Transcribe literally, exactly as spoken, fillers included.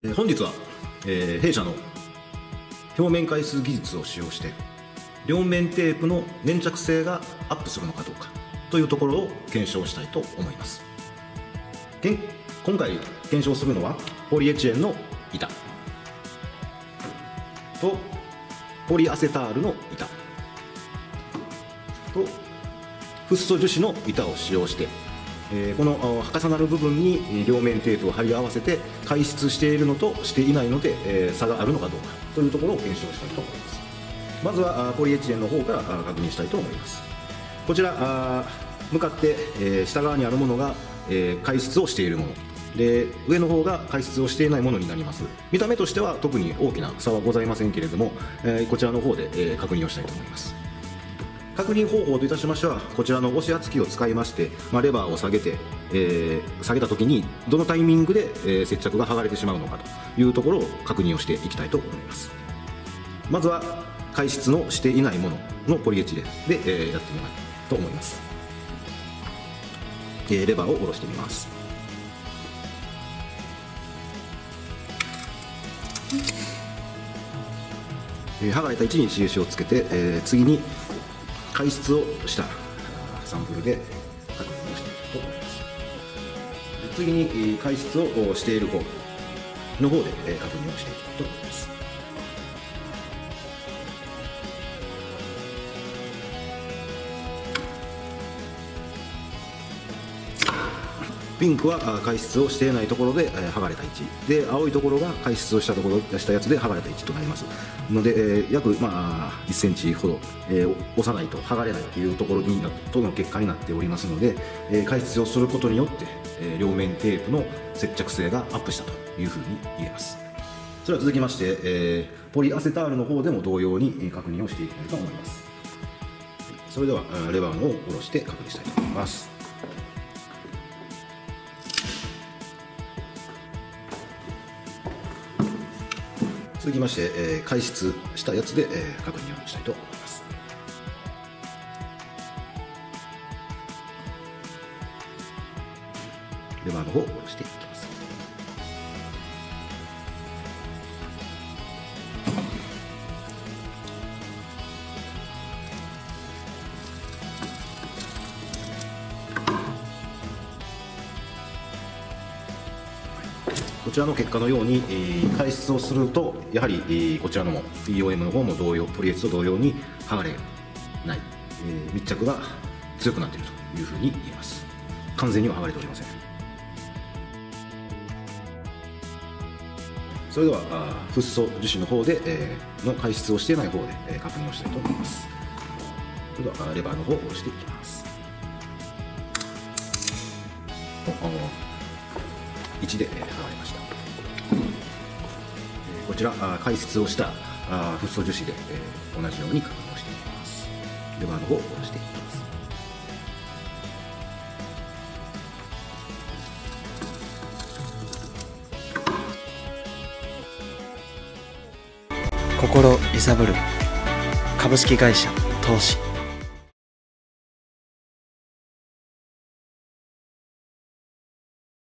本日は、えー、弊社の表面回数技術を使用して両面テープの粘着性がアップするのかどうかというところを検証したいと思います。今回検証するのはポリエチレンの板とポリアセタールの板とフッ素樹脂の板を使用して、えー、この重なる部分に両面テープを貼り合わせて解質しているのとしていないので、えー、差があるのかどうかというところを検証したいと思います。まずはポリエチレンの方から確認したいと思います。こちら向かって、えー、下側にあるものが、えー、解質をしているもので、上の方が解質をしていないものになります。見た目としては特に大きな差はございませんけれども、えー、こちらの方で、えー、確認をしたいと思います。確認方法といたしましては、こちらの押し圧機を使いまして、まあ、レバーを下げて、えー、下げた時にどのタイミングで、えー、接着が剥がれてしまうのかというところを確認をしていきたいと思います。まずは解質のしていないもののポリエチレンで、えー、やってみたいと思います。えー、レバーを下ろしてみます。えー、剥がれた位置に印をつけて、えー、次に解質をしたサンプルで確認をしていきたいと思います。次に解質をしている方の方で確認をしていきたいと思います。ピンクは解質をしていないところで剥がれた位置で、青いところが解質をしたところしたやつで剥がれた位置となりますので、えー、約、まあ、いっセンチほど、えー、押さないと剥がれないというところにとの結果になっておりますので、えー、解質をすることによって、えー、両面テープの接着性がアップしたというふうに言えます。それでは続きまして、えー、ポリアセタールの方でも同様に確認をしていきたいと思います。それではレバーの方を下ろして確認したいと思います。続きまして、えー、解質したやつで、えー、確認をしたいと思います。レバーの方を下ろしていきます。こちらの結果のように、えー、解質をするとやはり、えー、こちらのも ピーオーエム の方も同様、ポリエチと同様に剥がれない、えー、密着が強くなっているというふうに言えます。完全には剥がれておりません。それではフッ素樹脂の方で、えー、の解質をしていない方で、えー、確認をしたいと思います。それではレバーの方を押していきます。いちで剥がれました。こちら解質をしたフッ素樹脂で同じように確認をしていきます。レバーの方を下ろしていきます。 心揺さぶる株式会社投資